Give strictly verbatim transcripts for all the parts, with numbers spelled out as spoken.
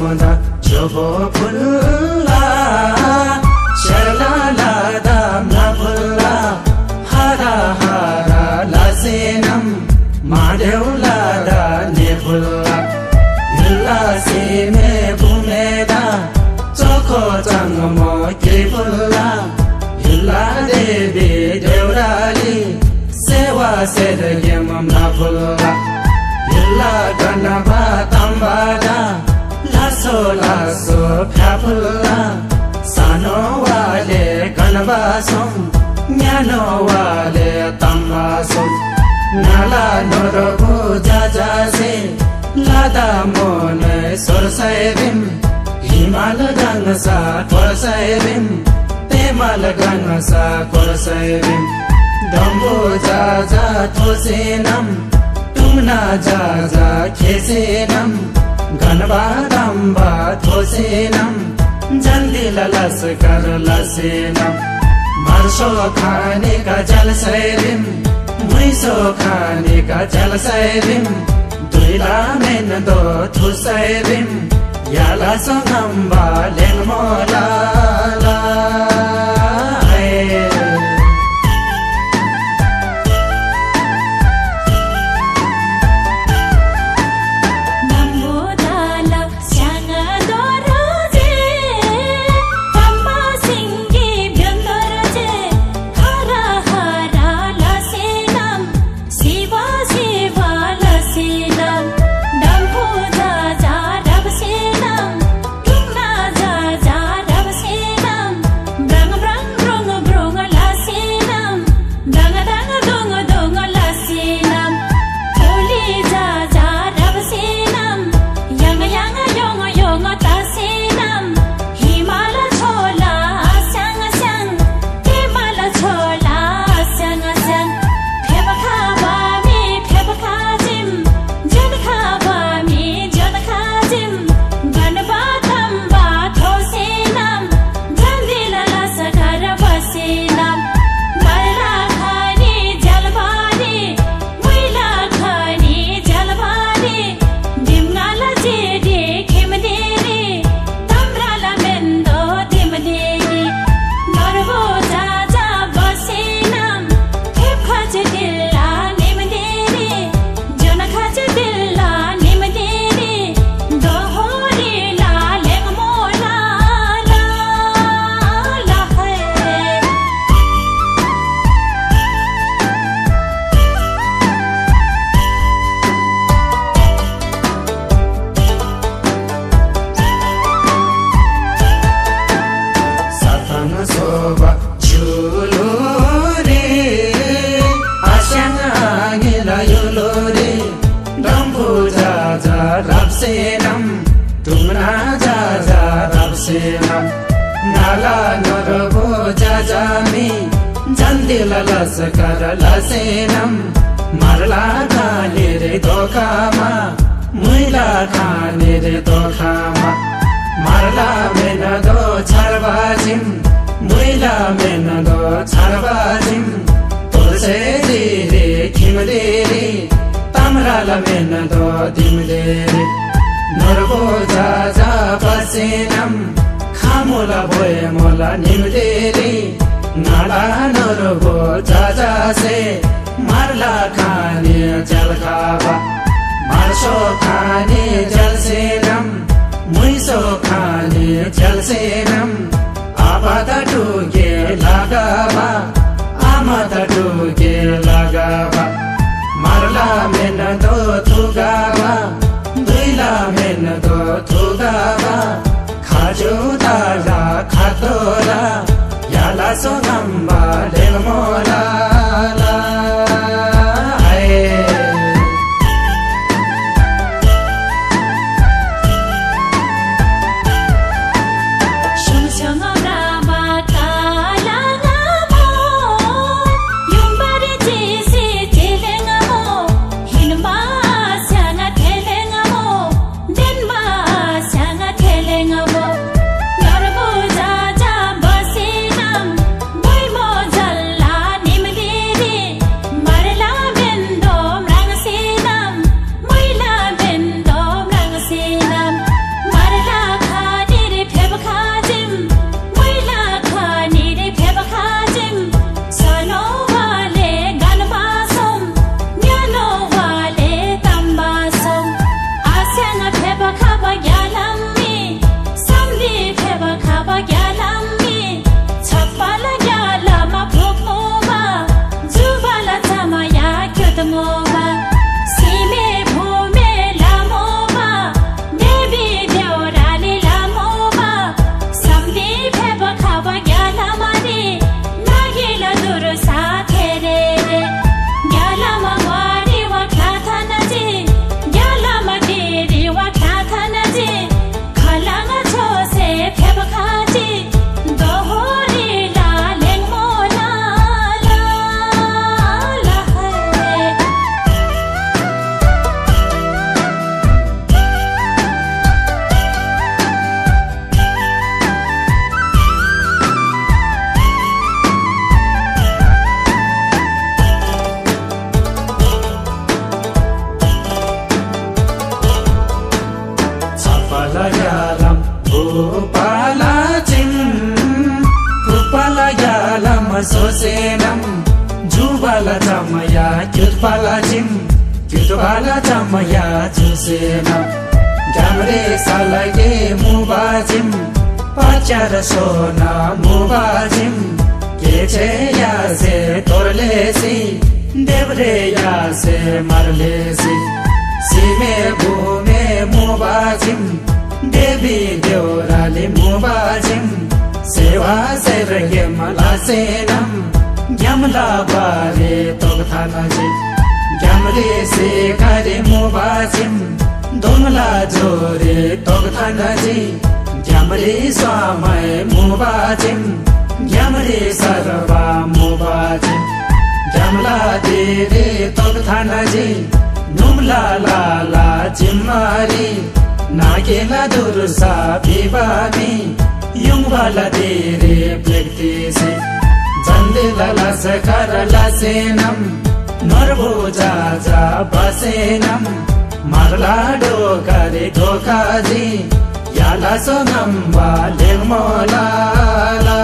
सोदा जोबो फुल्ला शर्ला लादा फुल्ला हरा हरा लासेनम माधव लादा ने फुल्ला हिल्ला से में बुमेदा चोखो चंगमो के फुल्ला हिल्ला देवी देवराली सेवा सेदयम फुल्ला हिल्ला गणबा तंबादा लासो लासो फ्याफुल्ला सानो वाले गणबा सोम न्यानो वाले तंबा सोम नाला नोरबो जाजा से लादा मोन सोरसैरिम हिमाल गंगसा कोरसैरिम तेमाल गंगसा कोरसैरिम दम्बो जाजा थोसेनम तुमना जाजा खेसेनम गणबा दम्बा थोसेनम जंदिल लस्कर लसेनम मर्सो खाने का जल सैरिम मुइसो खाने का जल सैरिम दुइला मेन दो थुसैरिम याला सोंगम्बा लेंगमोला ला नाला नरबो जाजामी जंदिल लस्कर लसेनम मरला खाने रे दोखामा मुइला खाने रे दोखामा मरला मेन दो छरबाजिम मुइला मेन दो छरबाजिम तुलसे रे खिमले रे तमराला मेन दो दिमले रे नरबो जाजा बसेनम खामोला भोए मोला निमदेरी नाला नरबो जाजा से मारला खाने जल खाबा मारसो खाने जल सेनम मुइसो खाने जल सेनम आबादा डुगे लगाबा आमादा डुगे लगाबा मारला मेन दो थुगाबा दुइला मेन दो थुगाबा खाजो दाला खातोला याला सोगम्बा लेंगमोला ला More सोसेनम जुबाला चमया क्युटपाला जिम क्युटपाला चमया जुसेनम जामरे सालगे मुबाजिम पाचार सोना मुबाजिम केचे यासे तोरलेसी देवरे यासे मरलेसी सीमे भूमे मुबाजिम देवी देवराली मुबाजिम सेवा सेरगे मलासेनम ग्यामला बारे तोगथानाजी ग्यामरे से करे मुबाजिम दोंगला जोरे तोगथानाजी ग्यामरे स्वामय मुबाजिम ग्यामरे सर्वा मुबाजिम ग्यामला देरे तोगथानाजी नुमला लाला जिम्मारी नागेला दुर्सा बिबामी युंगवाला देरे प्लेक्तिसी जंदिला लसकर लसेनम नरभो जाजा बसेनम मरला डोकरे डोकाजी याला सोनम वाले मोलाला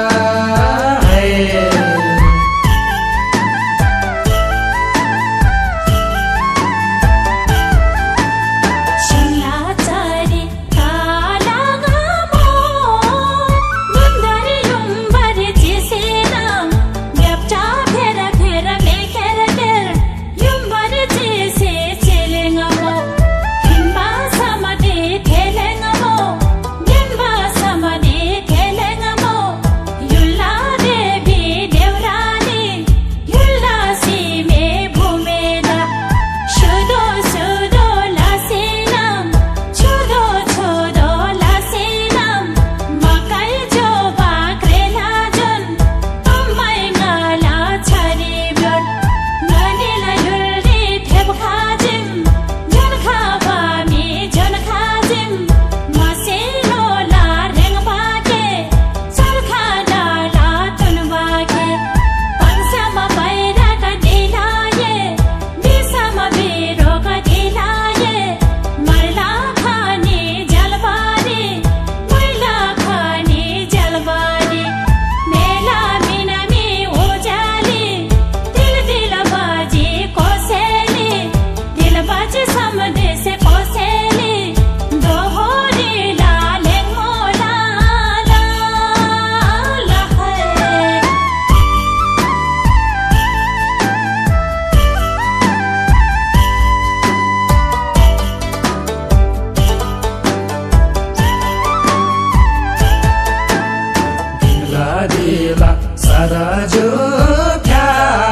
सराजो क्या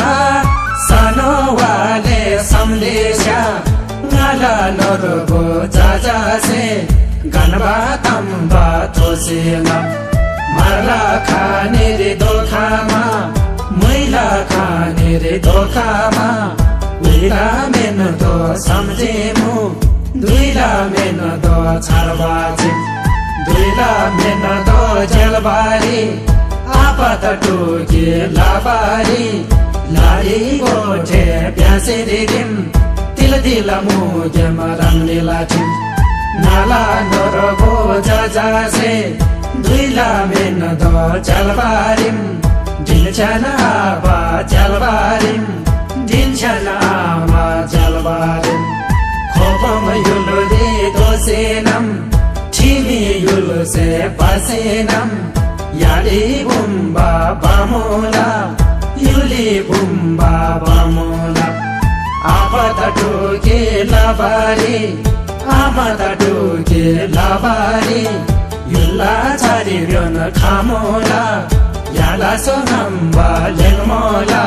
सानो वाले संदेशा नाला नरबो जाजा से गनबा तंबा तोसेना मरला खाने रे दोखामा मैला खाने रे दोखामा दुईला मेन दो समझे मु दुईला मेन दो छारबाजी दुईला मेन दो जलबारी आपत टोके लाबारी लारी गोठे प्यासे रिम तिल तिल मुगे मरंगले लाठिम नाला नरबो जाजासे दुईला मेन दो जलबारिम दिनछन आबा जलबारिम दिनछन आमा जलबारिम खोपम युलो दे दोसेनम ठिमी युलो से पासेनम याली बुम्बा बामोला युली बुम्बा बामोला आपत टोके लाबारी आमत टोके लाबारी युला छारी व्योन खामोला याला सोनम्बा लेंगमोला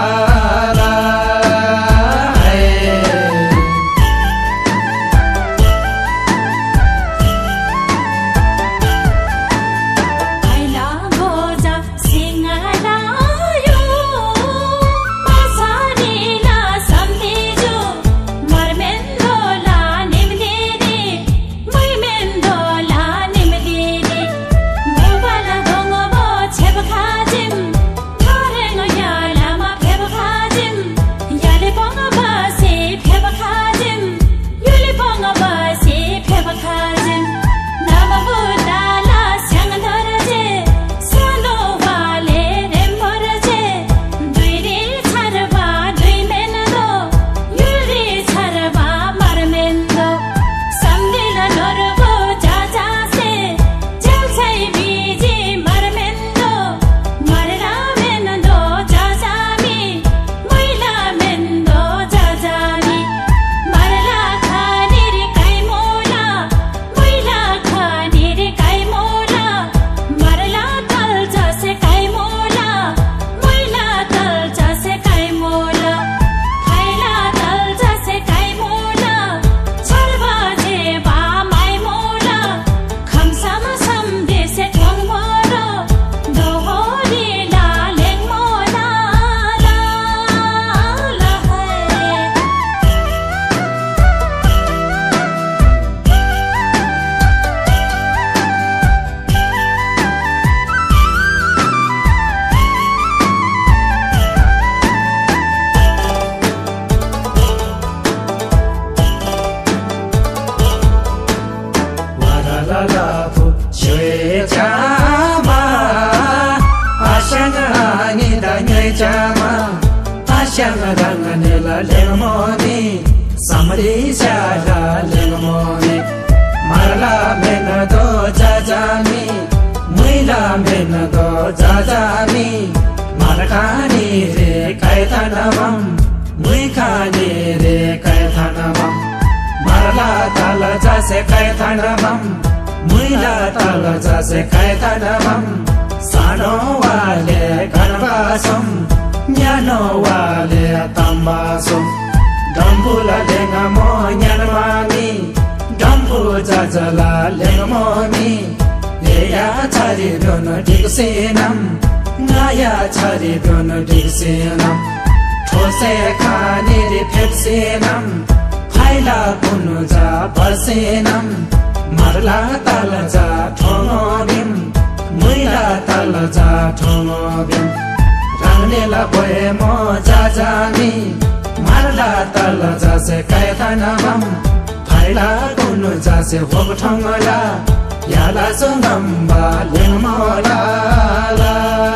समदेशा लेंगमोमी मारला मेन दो जाजामी मुइला मेन दो जाजामी मारकानी रे कैथानवम मुइकानी रे कैथानवम मारला ताल जासे कैथानवम मुइला ताल जासे कैथानवम सानो वाले घनवासम न्यानो वाले तम्बासम डम्बुला लेंगमो न्यानमामी डम्बु जाजला लेंगमोमी लेया छारी दोनो डिक्सेनम नाया छारी दोनो डिक्सेनम ठोसे खाने रे फेप्सेनम फाइला पुनु जा बसेनम मारला ताल जा ठोङोबिम मुइला ताल जा ठोङोबिम रांनेला बोए मो जाजामी मारला ताल जा से कैथानवम फाइला पुनु जा से होग ठोङला याला सुंगम्बा लेंगमोला ला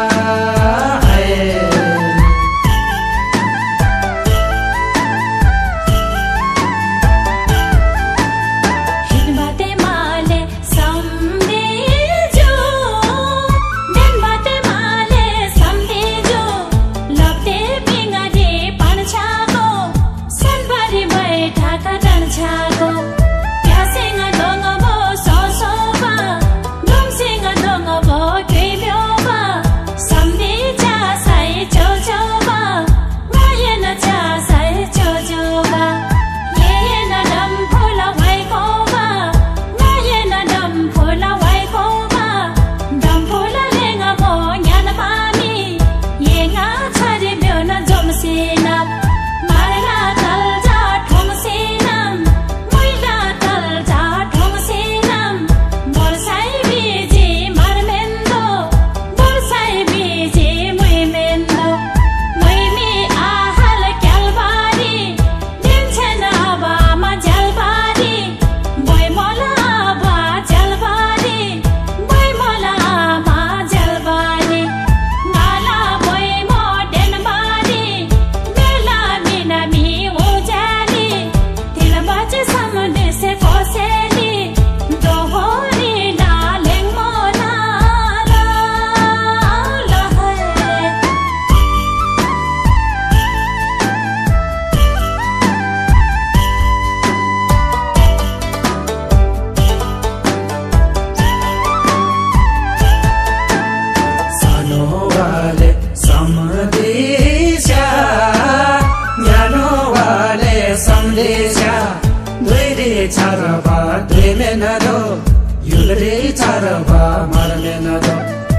चारबा दुई मेनदो युलरे चारबा मार मेनदो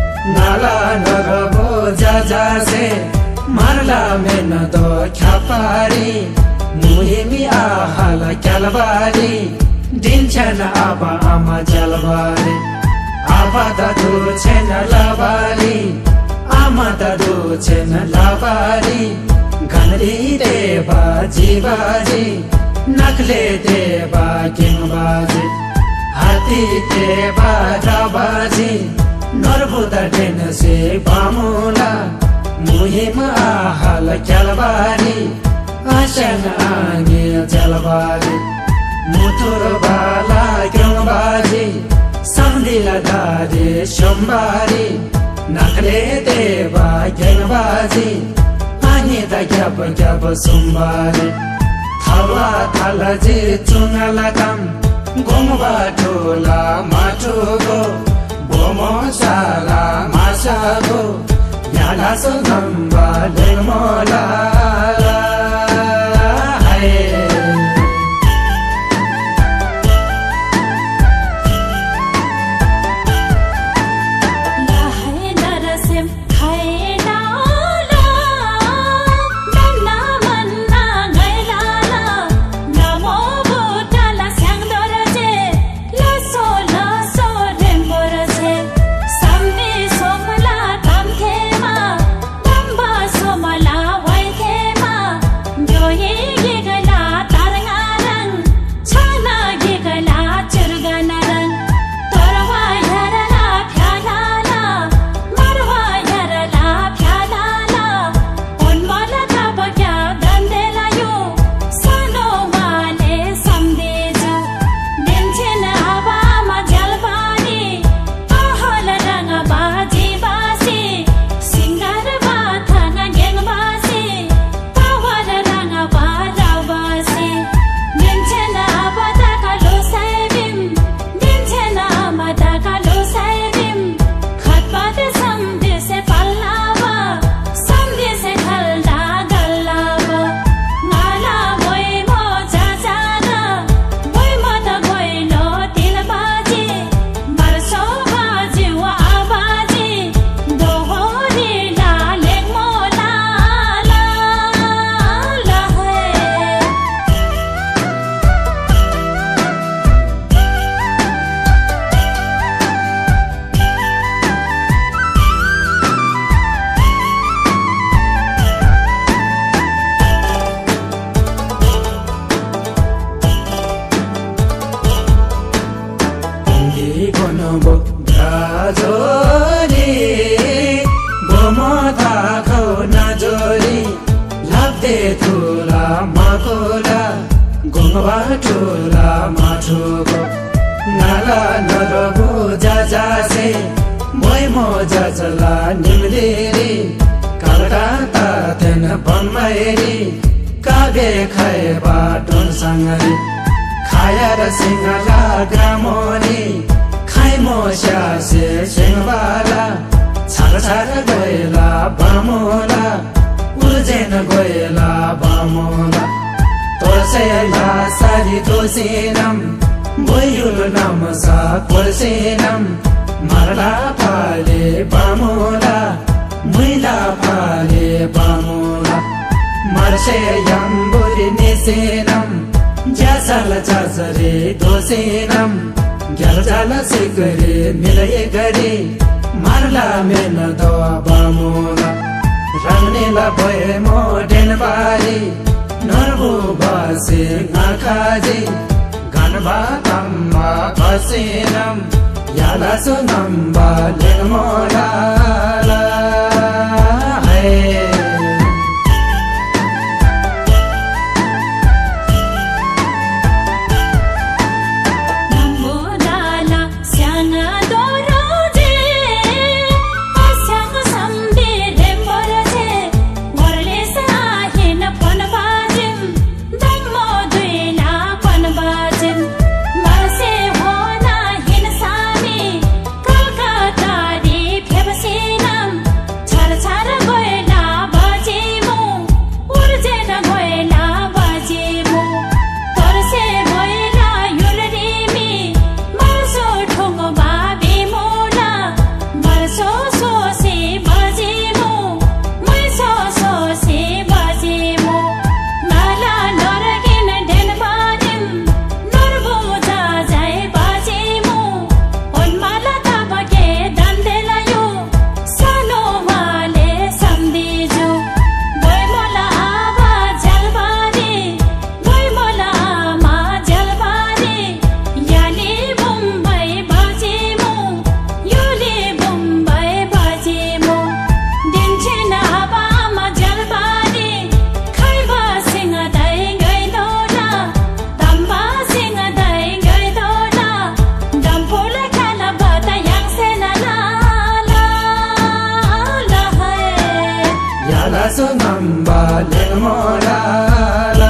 नाला नगबो जाजासे मारला मेनदो ख्यापारी मुहिमी आहाला क्यालबारी दिन्छन् आबा आमा जलबारी आबा दादु छेन लाबारी आमा दादु छेन लाबारी घनरी देवा जीवाजी नखले देवा किङबाजी हाती देवा राबाजी नरबुदा डेनसे बामुला मुहिम आहाल क्यालबारी आशन आगे जलबारी मुथुर बाला किङबाजी समदिला दादे शम्बारी नखले देवा किङबाजी पानी दा ग्याब ग्याब सुम्बारी थावा थालजी चुङला काम गोमबा ठोला माटोगो बोमो साला मासागो याला सुगम्बा लेंगमोला हाय Somala, ठुला माठुको नाला नरबो जाजासे मोय मो जजला निम्देरी कालटा तातेन बम्मैरी कागे खाए बाटोन सङ्गरी खायर सिंगला ग्रामोनी खाइ मो स्यासे सिंहबाला छार छार गएला बामोला उर्जेन गएला बामोला तोर्सेला सारी दोसेनम बोयुल नमसा कोर्सेनम मारला पाले बामोला मुइला पाले बामोला मर्से यम्बुरी निसेनम ज्यासल चासरे दोसेनम ग्यालजाल सिकरे मिलए गरे मारला मेन दवा बामोला रंगनेला भए मो डेनबारी नरबो बासे नाखाजी गनबा तम्बा खसेनम याला सुनम्बा लेमोला है Namba lemola la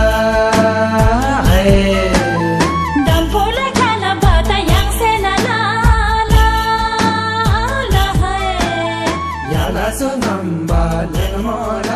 hai Dampola kana bata yang sena la la la hai Yala so namba lemola